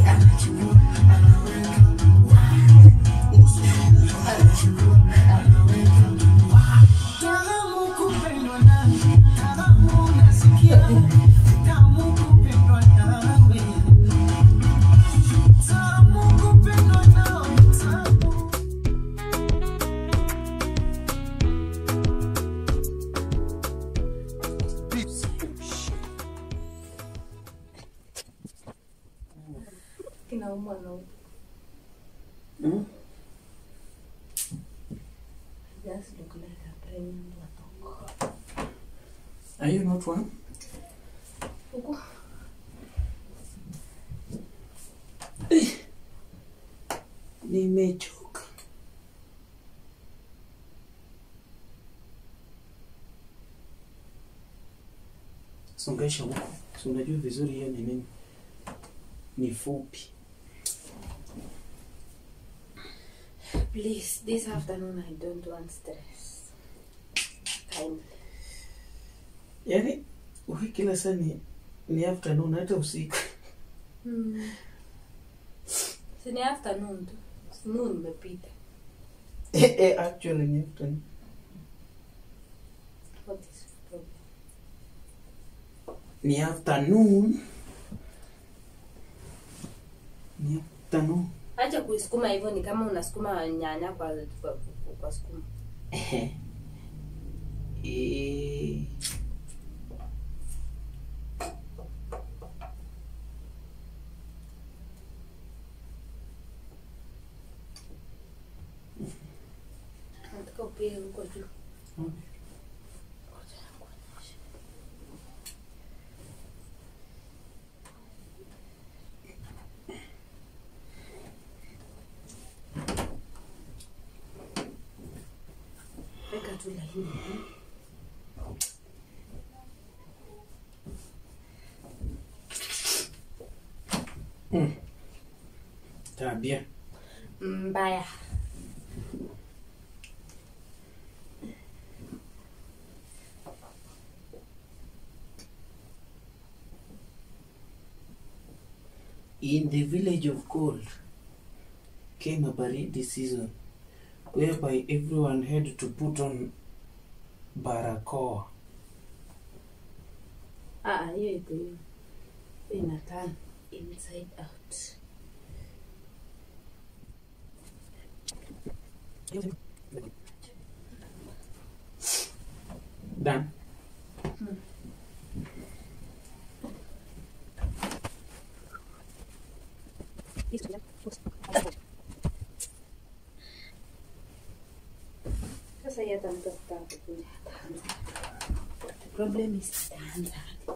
Just look like a pregnant dog. Are you not one? Nimechoka. Songesha huko. Si unajua vizuri hiyo ni nini? Ni fupi. Please, this afternoon I don't want stress. Kindly. Yaani, kila saa ni afternoon hata usiku. Si ni afternoon tu. Noon imepita. Actually ni afternoon. What is the problem? Ni afternoon. Ni afternoon. Acha kuisukuma hivyo, ni kama unasukuma nyanya kwa sukuma. Nataka upige huko juu. Weka tu laini. Tabia mbaya. In the village of Gold came a baridi season whereby everyone had to put on barakoa. Hiyo iko hiyo. Inatana inside out. Done. Sasa yata mtafuta kukuja. The problem is standard.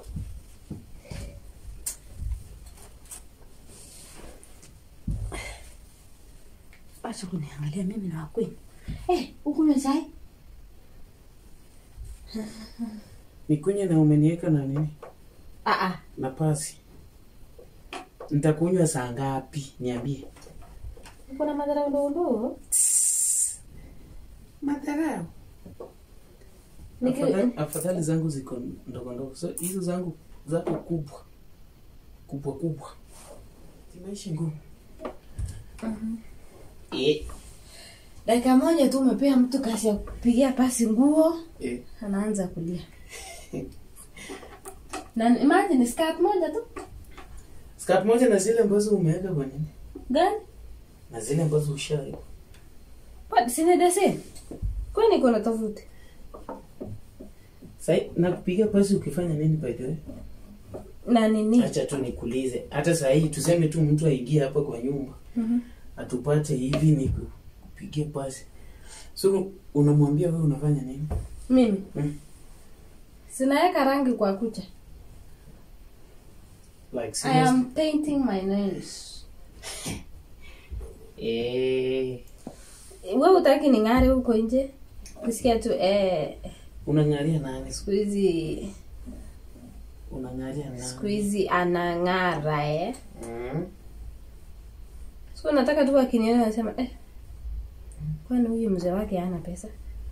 Acha kuniangalia mimi na kwenu. Ukunywa chai? Nikunywe na umeniweka na nini? Na pasi. Nitakunywa saa ngapi? Niambie. Uko na madharau ndogo? Madharau. Afadhali zangu ziko ndogo ndogo. So hizo zangu zako kubwa. Kubwa. Zimeishi ngumu. Dakika moja tu umepea mtu kazi ya kupigia pasi nguo. Anaanza kulia. Na imagine skirt moja tu. Skirt moja na zile ambazo umeweka kwa nini? Gani? Na zile ambazo ushaweka. What sina dese? Kwani kuna tofauti? Sasa nakupigia pasi ukifanya nini by the way? Na nini? Acha tu nikuulize. Hata saa hii tuseme tu mtu aingie hapa kwa nyumba. Atupate hivi ni kupigia pasi. So unamwambia wewe unafanya nini? Mimi? Sinaweka rangi kwa kucha. Like I am painting my nails. Wewe utaki ning'are huko nje? Kusikia tu unang'aria nani? Squeezy. Unang'aria nani? Squeezy anang'ara So nataka tu akiniona anasema kwani huyu mzee wake hana pesa?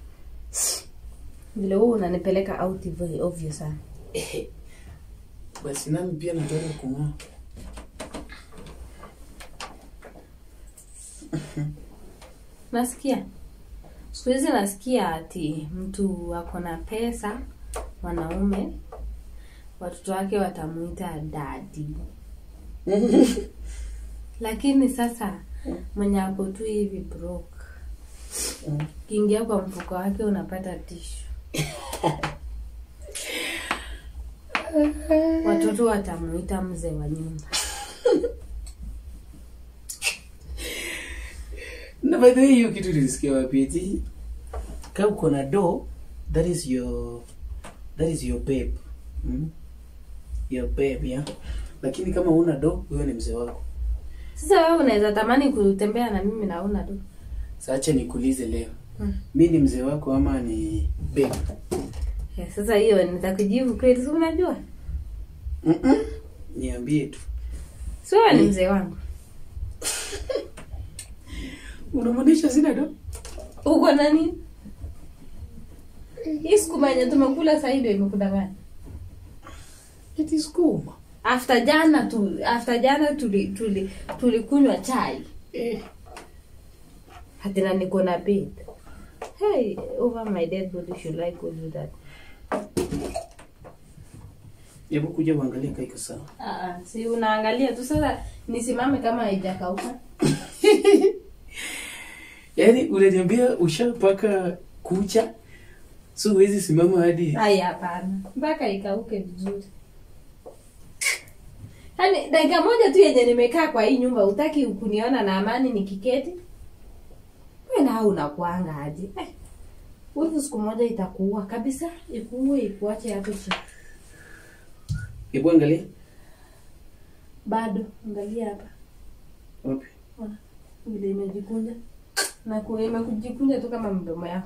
Vile wewe unanipeleka out very obvious sana. Basi nami pia nataka kung'aa. Nasikia. Siku hizi nasikia ati mtu ako na pesa, wanaume, watoto wake watamuita daddy. Lakini sasa mwenye ako tu hivi broke. Kiingia kwa mfuko wake unapata tishu. Watoto watamuita mzee wa nyumba. Na by the way, hiyo kitu nilisikia wapi eti kama uko na do, that is your babe. Your babe, yeah. Lakini kama una do, huyo ni mzee wako. Sasa wewe unaweza tamani kutembea na mimi na una do. Sasa acha nikuulize leo. Mimi ni mzee wako ama ni babe? Sasa hiyo nitakujibu kweli, unajua? Niambie tu. Sio ni mzee wangu. Unamaanisha sina do? Uko nani? Hii sukuma yenye tumekula sasa ndio imekudanganya. Eti sukuma. After jana tulikunywa chai. Hatina niko na bed. Hey, over my dead body should I go do that? Hebu kuja uangalie kama iko sawa. Si unaangalia tu sasa nisimame kama haijakauka. Yaani unaniambia ushapaka kucha? So huwezi simama hadi. Hapana. Mpaka ikauke vizuri. Hani dakika moja tu yenye nimekaa kwa hii nyumba utaki kuniona na amani nikiketi? Wewe na unakuanga aje? Wewe siku moja itakuua kabisa, ikuue ikuache hapo chini. Hebu angalia. Bado angalia hapa. Wapi? Vile imejikunja. Na kujikunja tu kama mdomo yako.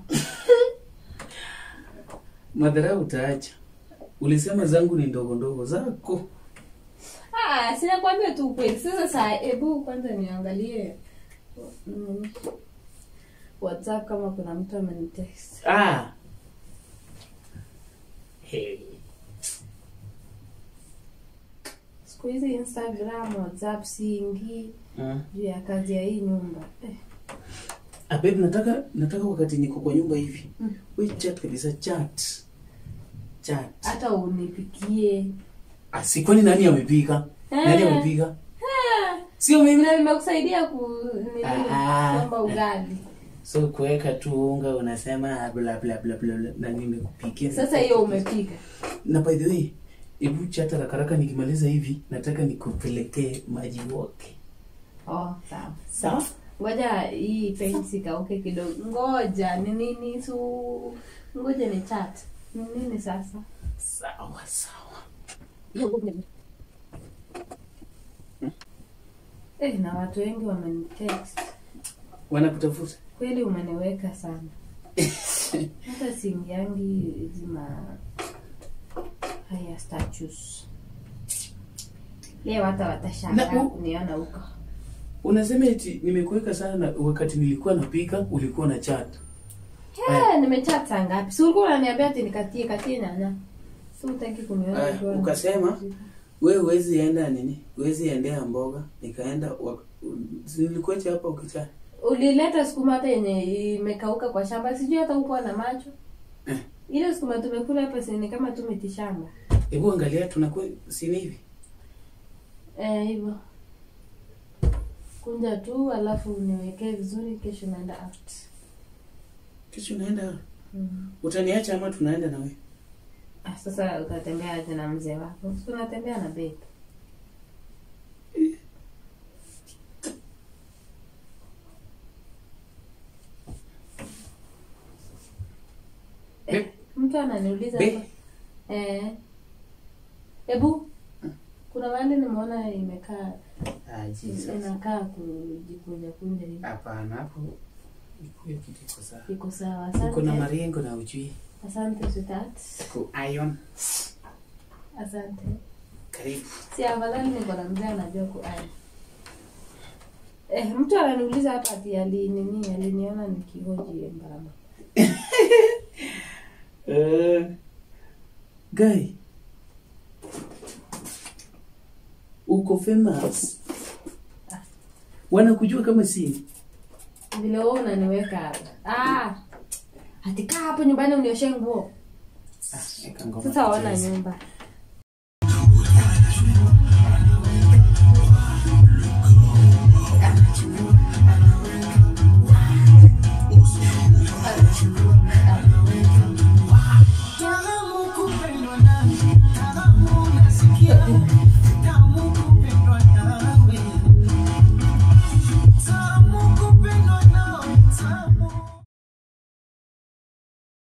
Madharau utaacha. Ulisema zangu ni ndogo ndogo zako. Sina kwambia tu kweli. Sasa hebu kwanza niangalie WhatsApp kama kuna mtu amenitext. Hey. Siku hizi Instagram, WhatsApp siingi juu ya kazi ya hii nyumba. Babe, nataka wakati niko kwa nyumba hivi. Wewe chat kabisa, chat. Hata unipikie. Si kwani nani amepika? Nani amepika? Sio mimi. Na nimekusaidia kuomba ugali. So kuweka tu unga unasema bla bla bla bla na nimekupikia. Sasa hiyo umepika. Na by the way, hebu chat haraka nikimaliza hivi nataka nikupelekee maji woke. Sawa. Sawa? Ngoja hii pensi kauke kidogo. Ngoja ni nini ngoja ni chat. Ni nini sasa? Sawa. Na watu wengi wamenitext. Wanakutafuta? Kweli umeniweka sana. Hata singiangi zima haya status. Leo hata watashangaa kuniona huko. Unasema eti nimekuweka sana wakati nilikuwa napika ulikuwa na chat. Nimechat saa ngapi? Si ulikuwa unaniambia ati nikatie nyanya. Si utaki kuniona kwa. Ukasema wewe huwezi enda nini? Huwezi endea mboga. Nikaenda nilikuacha hapa ukicha. Ulileta sukuma hata yenye imekauka kwa shamba. Sijui hata uko na macho. Ile sukuma tumekula hapa si kama tu miti shamba. Hebu angalia tunakuwa si hivi. Hivyo. Kunja tu alafu niwekee vizuri, kesho naenda out. Kesho naenda? Utaniacha ama tunaenda na wewe? Sasa utatembea aje na mzee wako? Sio unatembea na babe. Mtu ananiuliza hapa. Hebu kuna wale nimeona imekaa inakaa kujikunja hivi. Hapana, hapo iko kitu iko sawa. Iko sawa. Asante. Kuna marengo na ujui. Asante sweetheart. Ku iron. Asante. Karibu. Si afadhali niko na mzee anajua ku iron. Mtu ananiuliza hapa ati aliniona nikihoji Mbarama. Guy. Uko famous. Wanakujua kama si. Vile wewe unaniweka hapa. Ati kaa hapo nyumbani unioshe nguo. Eka ngoma Sasa ona tucheze. nyumba.